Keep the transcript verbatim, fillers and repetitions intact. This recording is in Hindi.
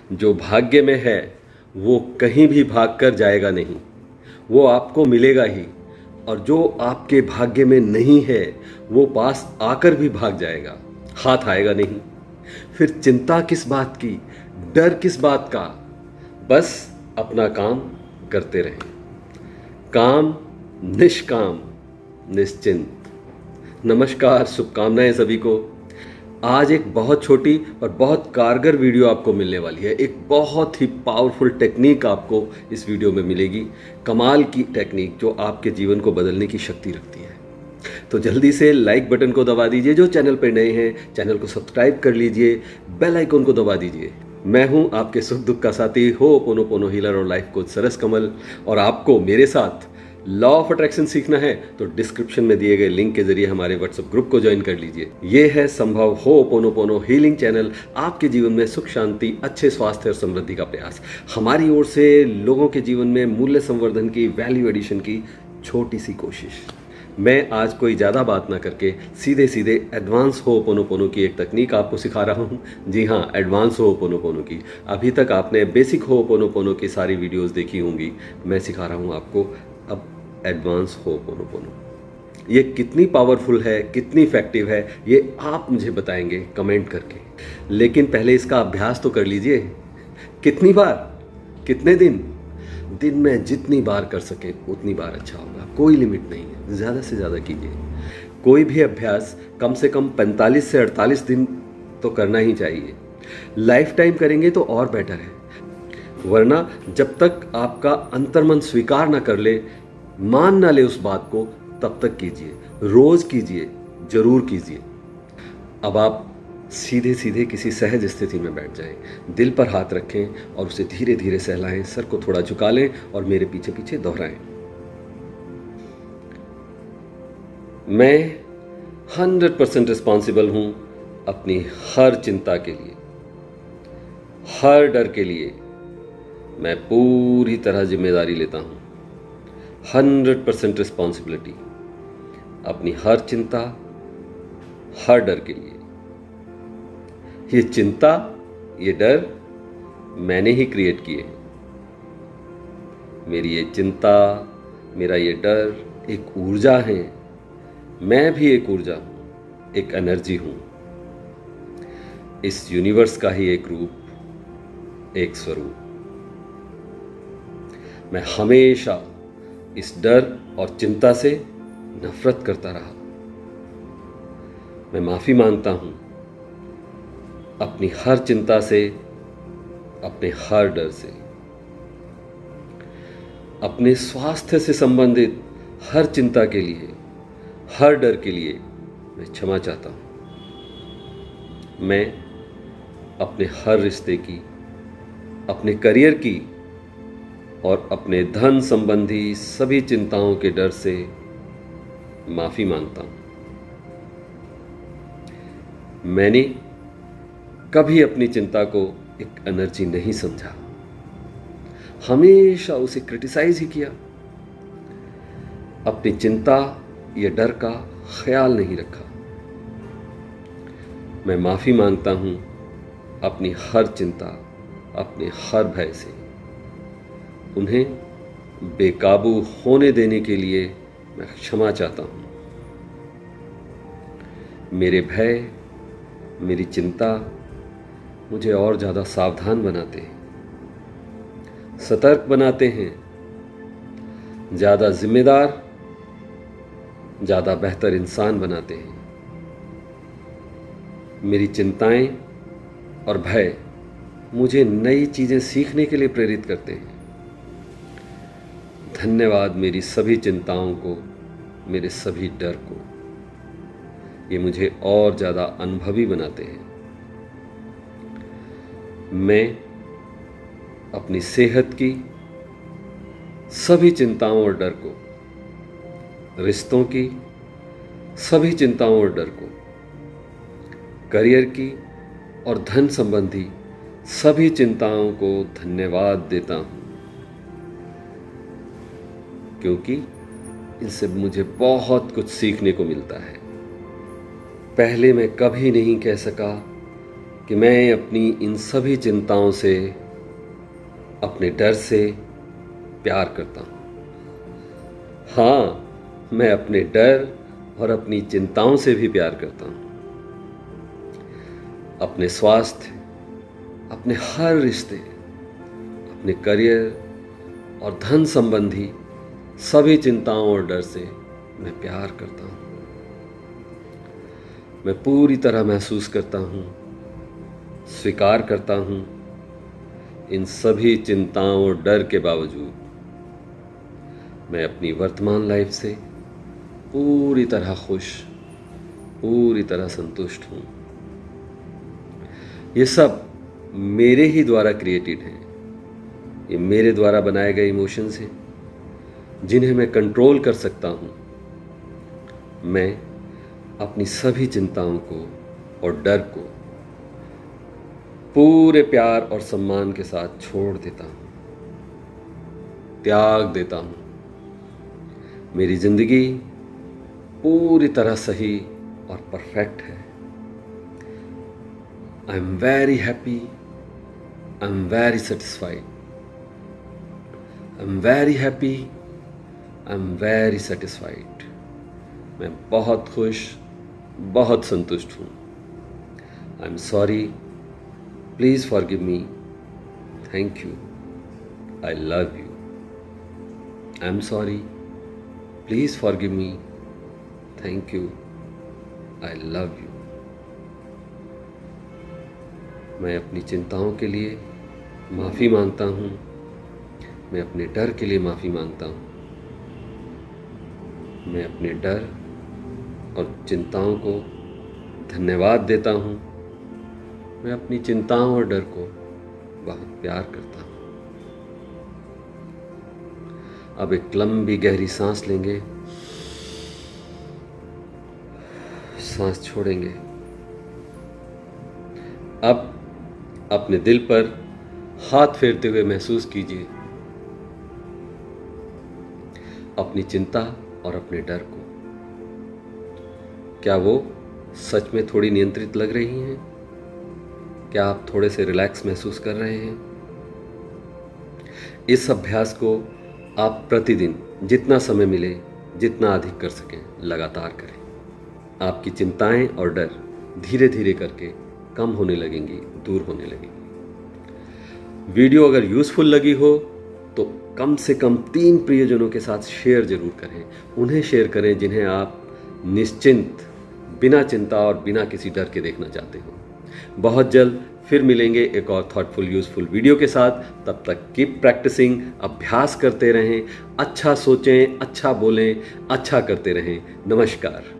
जो भाग्य में है वो कहीं भी भाग कर जाएगा नहीं, वो आपको मिलेगा ही। और जो आपके भाग्य में नहीं है वो पास आकर भी भाग जाएगा, हाथ आएगा नहीं। फिर चिंता किस बात की, डर किस बात का? बस अपना काम करते रहें, काम निष्काम निश्चिंत। नमस्कार, शुभकामनाएं सभी को। आज एक बहुत छोटी और बहुत कारगर वीडियो आपको मिलने वाली है। एक बहुत ही पावरफुल टेक्निक आपको इस वीडियो में मिलेगी, कमाल की टेक्निक जो आपके जीवन को बदलने की शक्ति रखती है। तो जल्दी से लाइक बटन को दबा दीजिए, जो चैनल पर नए हैं चैनल को सब्सक्राइब कर लीजिए, बेल आइकन को दबा दीजिए। मैं हूं आपके सुख दुख का साथी हो'ओपोनोपोनो हीलर और लाइफ कोच सरस कमल, और आपको मेरे साथ लॉ ऑफ अट्रैक्शन सीखना है तो डिस्क्रिप्शन में दिए गए लिंक के जरिए हमारे व्हाट्सएप ग्रुप को ज्वाइन कर लीजिए। ये है संभव हो'ओपोनोपोनो हीलिंग चैनल, आपके जीवन में सुख शांति, अच्छे स्वास्थ्य और समृद्धि का प्रयास। हमारी ओर से लोगों के जीवन में मूल्य संवर्धन की, वैल्यू एडिशन की छोटी सी कोशिश। मैं आज कोई ज़्यादा बात ना करके सीधे सीधे एडवांस हो'ओपोनोपोनो की एक तकनीक आपको सिखा रहा हूँ। जी हाँ, एडवांस हो'ओपोनोपोनो की। अभी तक आपने बेसिक हो'ओपोनोपोनो की सारी वीडियोस देखी होंगी, मैं सिखा रहा हूँ आपको अब एडवांस हो'ओपोनोपोनो। ये कितनी पावरफुल है, कितनी इफेक्टिव है, ये आप मुझे बताएंगे कमेंट करके। लेकिन पहले इसका अभ्यास तो कर लीजिए। कितनी बार, कितने दिन? दिन में जितनी बार कर सके उतनी बार अच्छा होगा, कोई लिमिट नहीं है, ज़्यादा से ज़्यादा कीजिए। कोई भी अभ्यास कम से कम पैंतालीस से अड़तालीस दिन तो करना ही चाहिए। लाइफ टाइम करेंगे तो और बेटर है, वरना जब तक आपका अंतर्मन स्वीकार ना कर ले, मान ना ले उस बात को, तब तक कीजिए। रोज कीजिए, जरूर कीजिए। अब आप सीधे सीधे किसी सहज स्थिति में बैठ जाएं, दिल पर हाथ रखें और उसे धीरे धीरे सहलाएं, सर को थोड़ा झुका लें और मेरे पीछे पीछे दोहराएं। मैं हंड्रेड परसेंट रिस्पॉन्सिबल हूं अपनी हर चिंता के लिए, हर डर के लिए मैं पूरी तरह जिम्मेदारी लेता हूं। हंड्रेड परसेंट रिस्पॉन्सिबिलिटी अपनी हर चिंता, हर डर के लिए। ये चिंता, ये डर मैंने ही क्रिएट किए। मेरी ये चिंता, मेरा ये डर एक ऊर्जा है। मैं भी एक ऊर्जा हूं, एक एनर्जी हूं, इस यूनिवर्स का ही एक रूप, एक स्वरूप। मैं हमेशा इस डर और चिंता से नफरत करता रहा। मैं माफी मांगता हूं अपनी हर चिंता से, अपने हर डर से। अपने स्वास्थ्य से संबंधित हर चिंता के लिए, हर डर के लिए मैं क्षमा चाहता हूं। मैं अपने हर रिश्ते की, अपने करियर की और अपने धन संबंधी सभी चिंताओं के डर से माफी मांगता हूं। मैंने कभी अपनी चिंता को एक एनर्जी नहीं समझा, हमेशा उसे क्रिटिसाइज ही किया। अपनी चिंता या डर का ख्याल नहीं रखा। मैं माफी मांगता हूं अपनी हर चिंता, अपने हर भय से। उन्हें बेकाबू होने देने के लिए मैं क्षमा चाहता हूं। मेरे भय, मेरी चिंता मुझे और ज़्यादा सावधान बनाते हैं, सतर्क बनाते हैं, ज़्यादा जिम्मेदार, ज़्यादा बेहतर इंसान बनाते हैं। मेरी चिंताएं और भय मुझे नई चीज़ें सीखने के लिए प्रेरित करते हैं। धन्यवाद मेरी सभी चिंताओं को, मेरे सभी डर को। ये मुझे और ज़्यादा अनुभवी बनाते हैं। मैं अपनी सेहत की सभी चिंताओं और डर को, रिश्तों की सभी चिंताओं और डर को, करियर की और धन संबंधी सभी चिंताओं को धन्यवाद देता हूं, क्योंकि इनसे मुझे बहुत कुछ सीखने को मिलता है। पहले मैं कभी नहीं कह सका कि मैं अपनी इन सभी चिंताओं से, अपने डर से प्यार करता हूँ। हाँ, मैं अपने डर और अपनी चिंताओं से भी प्यार करता हूँ। अपने स्वास्थ्य, अपने हर रिश्ते, अपने करियर और धन संबंधी सभी चिंताओं और डर से मैं प्यार करता हूँ। मैं पूरी तरह महसूस करता हूँ, स्वीकार करता हूँ, इन सभी चिंताओं और डर के बावजूद मैं अपनी वर्तमान लाइफ से पूरी तरह खुश, पूरी तरह संतुष्ट हूँ। ये सब मेरे ही द्वारा क्रिएटेड हैं। ये मेरे द्वारा बनाए गए इमोशंस हैं जिन्हें मैं कंट्रोल कर सकता हूँ। मैं अपनी सभी चिंताओं को और डर को पूरे प्यार और सम्मान के साथ छोड़ देता हूँ, त्याग देता हूँ। मेरी जिंदगी पूरी तरह सही और परफेक्ट है। I am very happy, I am very satisfied, I am very happy, I am very satisfied. मैं बहुत खुश, बहुत संतुष्ट हूँ। I am sorry, please forgive me, thank you, I love you. I am sorry, please forgive me, thank you, I love you. मैं अपनी चिंताओं के लिए माफ़ी मांगता हूँ। मैं अपने डर के लिए माफ़ी मांगता हूँ। मैं अपने डर और चिंताओं को धन्यवाद देता हूँ। मैं अपनी चिंताओं और डर को बहुत प्यार करता हूँ। अब एक लंबी गहरी सांस लेंगे, सांस छोड़ेंगे। अब अपने दिल पर हाथ फेरते हुए महसूस कीजिए अपनी चिंता और अपने डर को। क्या वो सच में थोड़ी नियंत्रित लग रही हैं? क्या आप थोड़े से रिलैक्स महसूस कर रहे हैं? इस अभ्यास को आप प्रतिदिन जितना समय मिले, जितना अधिक कर सकें, लगातार करें। आपकी चिंताएं और डर धीरे धीरे करके कम होने लगेंगी, दूर होने लगेंगी। वीडियो अगर यूज़फुल लगी हो तो कम से कम तीन प्रियजनों के साथ शेयर जरूर करें। उन्हें शेयर करें जिन्हें आप निश्चिंत, बिना चिंता और बिना किसी डर के देखना चाहते हो। बहुत जल्द फिर मिलेंगे एक और थॉटफुल यूज़फुल वीडियो के साथ। तब तक कीप प्रैक्टिसिंग, अभ्यास करते रहें, अच्छा सोचें, अच्छा बोलें, अच्छा करते रहें। नमस्कार।